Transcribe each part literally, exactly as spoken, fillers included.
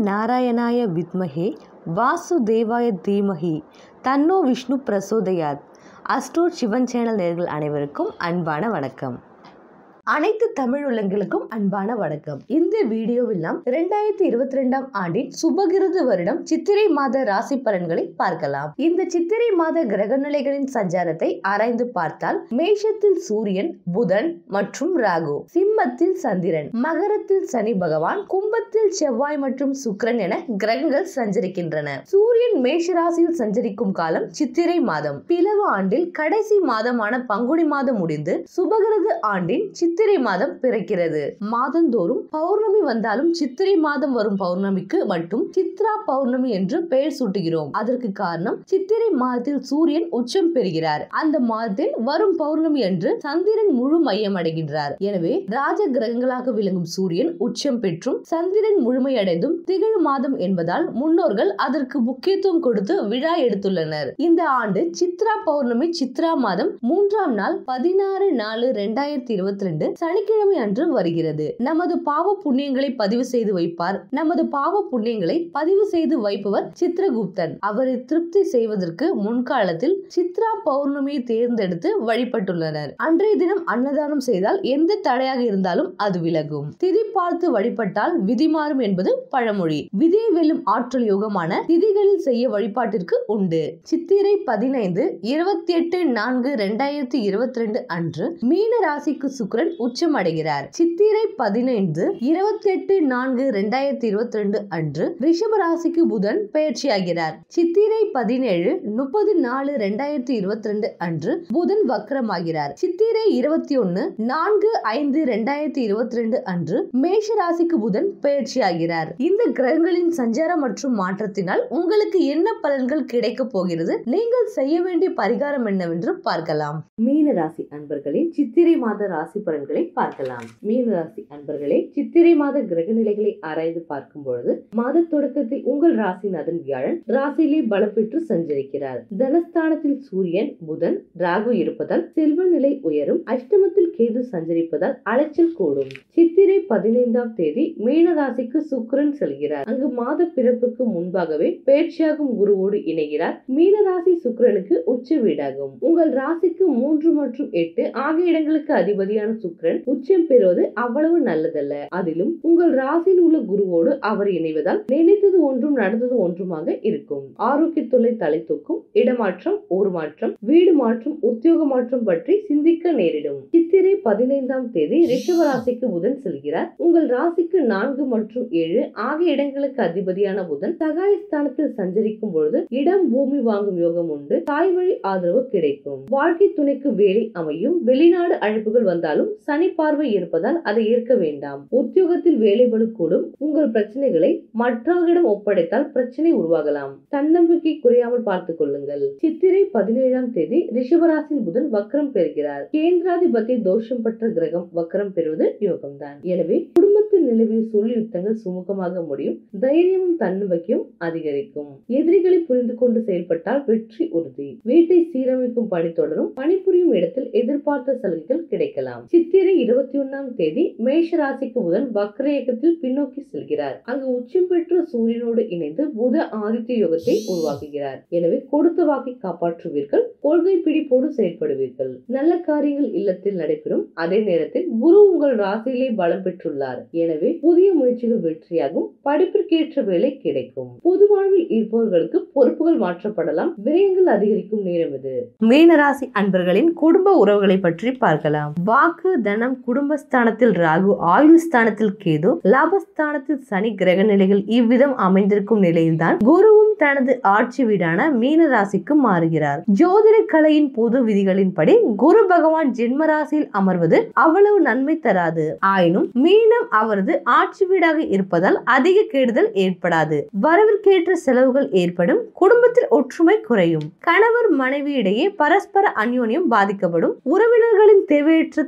நாராயணாய வித்மஹே வாசுதேவாய தீமஹி தன்னோ விஷ்ணு பிரசோதயாத். அஸ்ட்ரோட் சிவன் சேனல் நேயர்கள் அனைவருக்கும் அன்பான வணக்கம். அனைத்து தமிழ் உள்ளங்களுக்கும் அன்பான வணக்கம். இந்த வீடியோவில் நாம் இரண்டாயிரத்தி இருபத்தி ரெண்டாம் ஆண்டின் சுபகிருது வருடம் சித்திரை மாத ராசி பலன்களை பார்க்கலாம். இந்த சித்திரை மாத கிரக நிலைகளின் சஞ்சாரத்தை ஆராய்ந்து பார்த்தால் மேஷத்தில் சூரியன், புதன் மற்றும் ராகு, சிம்மத்தில் சந்திரன், மகரத்தில் சனி பகவான், கும்பத்தில் செவ்வாய் மற்றும் சுக்கிரன் என கிரகங்கள் சஞ்சரிக்கின்றன. சூரியன் மேஷ ராசியில் சஞ்சரிக்கும் காலம் சித்திரை மாதம். பிளவு ஆண்டில் கடைசி மாதமான பங்குனி மாதம் முடிந்து சுபகிருது ஆண்டின் சித்திரை மாதம் பிறக்கிறது. மாதந்தோறும் பௌர்ணமி வந்தாலும் சித்திரை மாதம் வரும் பௌர்ணமிக்கு மட்டும் சித்ரா பௌர்ணமி என்று பெயர் சூட்டுகிறோம். அதற்கு காரணம் சித்திரை மாதத்தில் சூரியன் உச்சம் பெறுகிறார். அந்த மாதத்தில் வரும் பௌர்ணமி அன்று சந்திரன் முழு மையம் அடைகின்றார். எனவே ராஜ கிரகங்களாக விளங்கும் சூரியன் உச்சம் பெற்றும் சந்திரன் முழுமையடைந்தும் திகழும் மாதம் என்பதால் முன்னோர்கள் அதற்கு முக்கியத்துவம் கொடுத்து விழா எடுத்துள்ளனர். இந்த ஆண்டு சித்ரா பௌர்ணமி சித்ரா மாதம் மூன்றாம் நாள் பதினாறு நாலு இரண்டாயிரத்தி இருபத்தி ரெண்டு சனிக்கிழமை அன்று வருகிறது. நமது பாவ புண்ணியங்களை பதிவு செய்து வைப்பார். நமது பாவ புண்ணியங்களை பதிவு செய்து வைப்பவர் சித்ரகுப்தன். அவரை திருப்தி செய்வதற்கு முன்காலத்தில் சித்ரா பௌர்ணமியை தேர்ந்தெடுத்து வழிபட்டுள்ளனர். அன்றைய தினம் அன்னதானம் செய்தால் எந்த தடையாக இருந்தாலும் அது விலகும். திதி பார்த்து வழிபட்டால் விதி மாறும் என்பது பழமொழி. விதியை வெல்லும் ஆற்றல் யோகமான திதிகளில் செய்ய வழிபாட்டிற்கு உண்டு. சித்திரை பதினைந்து இருபத்தி எட்டு நான்கு இரண்டாயிரத்தி இருபத்தி ரெண்டு அன்று மீன ராசிக்கு சுக்கிரன் உச்சம் அடைகிறார். சித்திரை பதினைந்து இருபத்தி எட்டு நான்கு இரண்டாயிரத்தி இருபத்தி ரெண்டு அன்று ரிஷப ராசிக்கு புதன் பெயர்ச்சியாகிறார். சித்திரை பதினேழு முப்பது நாலு இரண்டாயிரத்தி இருபத்தி ரெண்டு அன்று புதன் வக்ரமாகிறார். சித்திரை இருபத்தி ஒன்னு நான்கு ஐந்து இரண்டாயிரத்தி இருபத்தி ரெண்டு அன்று மேஷ ராசிக்கு புதன் பெயர்ச்சியாகிறார். இந்த கிரகங்களின் சஞ்சாரம் மற்றும் மாற்றத்தினால் உங்களுக்கு என்ன பலன்கள் கிடைக்க போகிறது, நீங்கள் செய்ய வேண்டிய பரிகாரம் என்னவென்று பார்க்கலாம். மீன ராசி அன்பர்களே, சித்திரை மாத ராசி பலன்களை பார்க்கலாம். மீன ராசி அன்பர்களே, சித்திரை மாத கிரக நிலைகளை ஆராய்ந்து பார்க்கும் பொழுது மாத தொடக்கத்தில் உங்கள் ராசிநாதன் வியாழன் ராசியிலே பலம் பெற்று சஞ்சரிக்கிறார். தனஸ்தானத்தில் சூரியன், புதன், ராகு இருப்பதால் செல்வ நிலை உயரும். அஷ்டமத்தில் கேது சஞ்சரிப்பதால் அலைச்சல் கூடும். சித்திரை பதினைந்தாம் தேதி மீன ராசிக்கு சுக்கிரன் செல்கிறார். அங்கு மாத பிறப்புக்கு முன்பாகவே பெயர்ச்சியாகும் குருவோடு இணைகிறார். மீன ராசி சுக்கிரனுக்கு உச்ச வீடாகும். உங்கள் ராசிக்கு மூன்று மற்றும் எட்டு ஆகிய இடங்களுக்கு அதிபதியான சுக்கிரன் உச்சம் பெறுவது அவ்வளவு நல்லதல்ல. அதிலும் உங்கள் ராசியில் உள்ள குருவோடு அவர் இணைவதால் நினைத்தது ஒன்றும் நடந்தது ஒன்றுமாக இருக்கும். ஆரோக்கிய தொல்லை தலை தூக்கும். இடமாற்றம், ஊர் மாற்றம், வீடு மாற்றம், உத்தியோக மாற்றம் பற்றி சிந்திக்க நேரிடும். சித்திரை பதினைந்தாம் தேதி ரிஷப ராசிக்கு புதன் செல்கிறார். உங்கள் ராசிக்கு நான்கு மற்றும் ஏழு ஆகிய இடங்களுக்கு அதிபதியான புதன் சகாயஸ்தானத்தில் சஞ்சரிக்கும் பொழுது இடம் பூமி வாங்கும் யோகம் உண்டு. தாய் வழி ஆதரவு கிடைக்கும். வாழ்க்கை துணைக்கு வேலை அமையும். வெளிநாடு அழைப்புகள் வந்தாலும் சனி பார்வை இருப்பதால் அதை ஏற்க வேண்டாம். உத்தியோகத்தில் வேலை பளு கூடும். உங்கள் பிரச்சனைகளை மற்றவர்களிடம் ஒப்படைத்தால் பிரச்சனை உருவாகலாம். தன்னம்பிக்கை குறையாமல் பார்த்துக் கொள்ளுங்கள். சித்திரை பதினேழாம் தேதி ரிஷபராசியில் புதன் வக்ரம் பெறுகிறார். கேந்திராதிபதி தோஷம் பெற்ற கிரகம் வக்ரம் பெறுவது யோகம்தான். எனவே குடும்பத்தில் நிலவிய சொல்லி யுத்தங்கள் சுமூகமாக முடியும். தைரியமும் தன்னம்பிக்கையும் அதிகரிக்கும். எதிரிகளை புரிந்து கொண்டு செயல்பட்டால் வெற்றி உறுதி. வீட்டை சீரமைக்கும் பணி தொடரும். பணிபுரியும் இடத்தில் எதிர்பார்த்த சலுகைகள் கிடைக்கலாம். சித்திரை இருபத்தி ஒன்னாம் தேதி மேஷ ராசிக்கு புதன் வக்ர இயக்கத்தில் பின்னோக்கி செல்கிறார். அங்கு உச்சம் பெற்ற சூரியனோடு இணைந்து புத ஆதித்ய யோகத்தை உருவாக்குகிறார். எனவே கொடுத்த வாக்கை காப்பாற்றுவீர்கள். கொள்கை பிடிப்போடு செயல்படுவீர்கள். நல்ல காரியங்கள் இல்லத்தில் நடைபெறும். அதே நேரத்தில் குரு உங்கள் ராசியிலே பலம் பெற்றுள்ளார். எனவே புதிய முயற்சிகள் வெற்றியாகும். படிப்பிற்கேற்ற வேலை கிடைக்கும். பொது வாழ்வில் இருப்பவர்களுக்கு பொறுப்புகள் மாற்றப்படலாம். விரயங்கள் அதிகரிக்கும் நேரம் இது. மீனராசி அன்பர்களின் குடும்ப உறவுகளை பற்றி பார்க்கலாம். வாக்கு, தனம், குடும்பஸ்தானத்தில் ராகு, ஆயுள் ஸ்தானத்தில் கேது, லாபஸ்தானத்தில் சனி கிரக நிலைகள் இவ்விதம் அமைந்திருக்கும் நிலையில்தான் குருவும் தனது ஆட்சி வீடான மீன ராசிக்கு மாறுகிறார். ஜோதிட கலையின் பொது விதிகளின்படி குரு பகவான் ஜென்ம ராசியில் அமர்வது அவ்வளவு நன்மை தராது. ஆயினும் மீனம் அவரது ஆட்சி வீடாக இருப்பதால் அதிக கெடுதல் ஏற்படாது. வரவிற்கேற்ற செலவுகள் ஏற்படும். குடும்பத்தில் ஒற்றுமை குறையும். கணவர் மனைவி இடையே பரஸ்பர அந்யோன்யம் பாதிக்கப்படும். உறவினர்களின் தேவையற்ற தலையீடை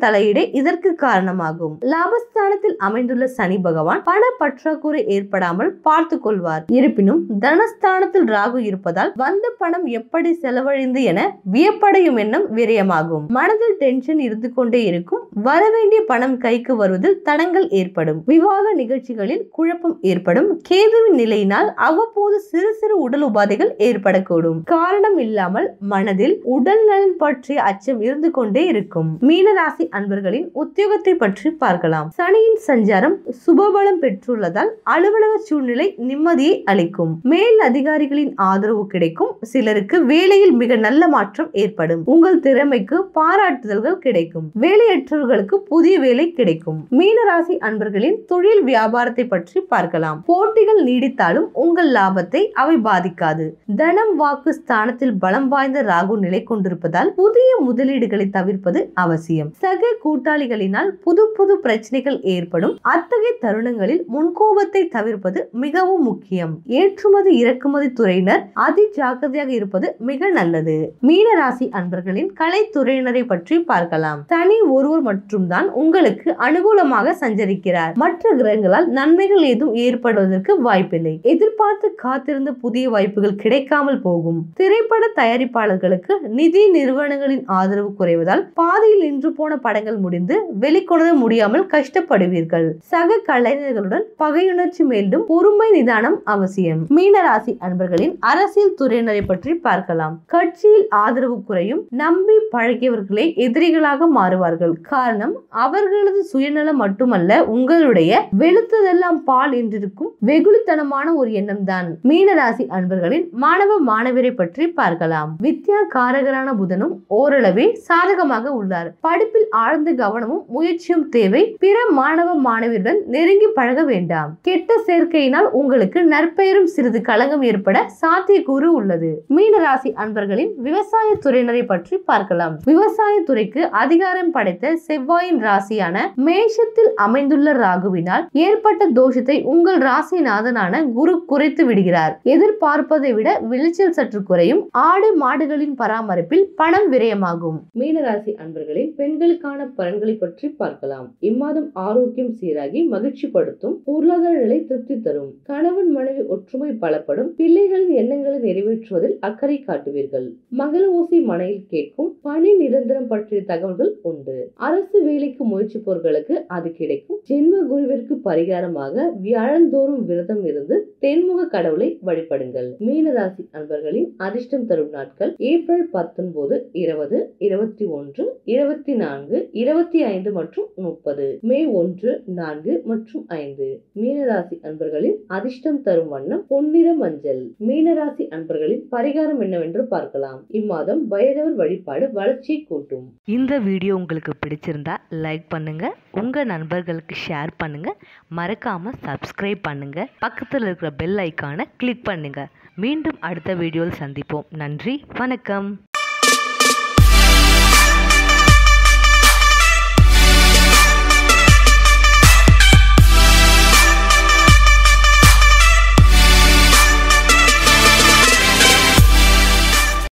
இதற்கு காரணமாகும். லாபஸ்தானத்தில் அமைந்துள்ள சனி பகவான் பண பற்றாக்குறை ஏற்படாமல் பார்த்துக் கொள்வார். இருப்பினும் தனஸ்தானத்தில் ராகு இருப்பதால் வந்த பணம் எப்படி செலவழிந்து என வியப்படையும் எண்ணம் விரயமாகும். மனதில் டென்ஷன் இருந்து கொண்டே இருக்கும். வரவேண்டிய பணம் கைக்கு வருவதில் தடங்கள் ஏற்படும். விவாக நிகழ்ச்சிகளில் குழப்பம் ஏற்படும். கேதுவின் நிலையினால் அவ்வப்போது சிறு சிறு உடல் உபாதைகள் ஏற்படக்கூடும். காரணம் இல்லாமல் மனதில் உடல் நலன் பற்றிய அச்சம் இருந்து கொண்டே இருக்கும். மீனராசி அன்பர்களின் உத்தியோகத்தை பற்றி பார்க்கலாம். சனியின் சஞ்சாரம் சுபபலம் பெற்றுள்ளதால் அலுவலக சூழ்நிலை நிம்மதியை அளிக்கும். மேல் அதிகாரிகளின் ஆதரவு கிடைக்கும். சிலருக்கு வேலையில் மிக நல்ல மாற்றம் ஏற்படும். உங்கள் திறமைக்கு பாராட்டுதல்கள் கிடைக்கும். வேலையற்றவர்களுக்கு புதிய வேலை கிடைக்கும். மீனராசி அன்பர்களின் தொழில் வியாபாரத்தை பற்றி பார்க்கலாம். போட்டிகள் நீடித்தாலும் உங்கள் லாபத்தை அவை பாதிக்காது. தனம் வாக்கு ஸ்தானத்தில் பலம் வாய்ந்த ராகு நிலை கொண்டிருப்பதால் புதிய முதலீடுகளை தவிர்ப்பது அவசியம். சக கூட்டாளிகளினால் புது புது பிரச்சனைகள் ஏற்படும். அத்தகைய தருணங்களில் முன்கோபத்தை தவிர்ப்பது மிகவும் முக்கியம். ஏற்றுமதி இறக்குமதி துறையினர் அதி ஜாக்கிரதையாக இருப்பது மிக நல்லது. மீனராசி அன்பர்களின் கலைத்துறையினரை பற்றி பார்க்கலாம். தனி ஒருவர் மட்டும் தான் உங்களுக்கு அனுகூலமாக சஞ்சரிக்கிறார். மற்ற கிரகங்களால் நன்மைகள் ஏதும் ஏற்படுவதற்கு வாய்ப்பில்லை. எதிர்பார்த்து காத்திருந்த புதிய வாய்ப்புகள் கிடைக்காமல் போகும். திரைப்பட தயாரிப்பாளர்களுக்கு நிதி நிறுவனங்களின் ஆதரவு குறைவதால் பாதியில் நின்று போன படங்கள் முடிந்து வெளிக்கொணர முடியாமல் கஷ்டப்படுவீர்கள். சக கலைஞர்களுடன் பகையுணர்ச்சி மேலும் பொறுமை நிதானம் அவசியம். மீனராசி அன்பர்களின் அரசியல் துறையினரை பற்றி பார்க்கலாம். கட்சியில் ஆதரவு குறையும். நம்பி பழகியவர்களே எதிரிகளாக மாறுவார்கள். காரணம் அவர்களது சுயநலம் மட்டுமல்ல, உங்களுடைய வெளுத்ததெல்லாம் பால் என்றிருக்கும் வெகுளித்தனமான ஒரு எண்ணம் தான். மீனராசி அன்பர்களின் மாணவ மாணவியரை பற்றி பார்க்கலாம். வித்யா காரகரான புதனும் ஓரளவே சாதகமாக உள்ளார். படிப்பில் ஆழ்ந்த கவனமும் முயற்சியும் தேவை. பிற மாணவ மாணவியருடன் நெருங்கி பழக வேண்டாம். கெட்ட சேர்க்கையினால் உங்களுக்கு நற்பெயரும் சிறிது களங்கம் ஏற்பட சாத்தியக்கூறு உள்ளது. மீனராசி அன்பர்களின் விவசாய துறையினரை பற்றி பார்க்கலாம். விவசாய துறைக்கு அதிகாரம் படைத்த செவ்வாயின் ராசியான மேஷத்தில் அமைந்துள்ள ராகுவினால் ஏற்பட்ட தோஷத்தை உங்கள் ராசிநாதனான குரு குறைத்து விடுகிறார். எதிர்பார்ப்பதை விட விளைச்சல் சற்று குறையும். ஆடு மாடுகளின் பராமரிப்பில் பணம் விரயமாகும். மீனராசி அன்பர்களின் பெண்களுக்கான பலன்களை பற்றி பார்க்கலாம். இம்மாதம் ஆரோக்கியம் சீராகி மகிழ்ச்சி படுத்தும். பொருளாதார நிலை திருப்தி தரும். கணவன் மனைவி ஒற்றுமை பலப்படும். பிள்ளைகளின் எண்ணங்களை நிறைவேற்றுவதில் அக்கறை காட்டுவீர்கள். மகள ஓசை மனையில் கேட்கும். பணி நிரந்தரம் பற்றிய தகவல்கள் உண்டு. அரசு வேலைக்கு முயற்சிப்பவர்களுக்கு அது கிடைக்கும். ஜென்ம குருவிற்கு பரிகாரமாக வியாழந்தோறும் விரதம் இருந்து தென்முக கடவுளை வழிபடுங்கள். மீனராசி அன்பர்களின் அதிர்ஷ்டம் தரும் நாட்கள் ஏப்ரல் பத்தொன்பது, இருபது, இருபத்தி ஒன்று, இருபத்தி நான்கு, இருபத்தி ஐந்து மற்றும் முப்பது. மே ஒன்று, நான்கு மற்றும் ஐந்து. மீனராசி அன்பர்களின் அதிர்ஷ்டம் தரும் வண்ணம் பொன்னிற மஞ்சள். மீனராசி அன்பர்களின் பரிகாரம் என்னவென்று பார்க்கலாம். இம்மாதம் பைரவர் வழிபாடு வளர்ச்சியை கூட்டும். இந்த வீடியோ உங்களுக்கு பிடிச்சிருந்தா லைக் பண்ணுங்க, உங்க நண்பர்களுக்கு ஷேர் பண்ணுங்க, மறக்காம சப்ஸ்கிரைப் பண்ணுங்க, பக்கத்தில் இருக்கிற பெல் ஐக்கானை கிளிக் பண்ணுங்க. மீண்டும் அடுத்த வீடியோவில் சந்திப்போம். நன்றி, வணக்கம்.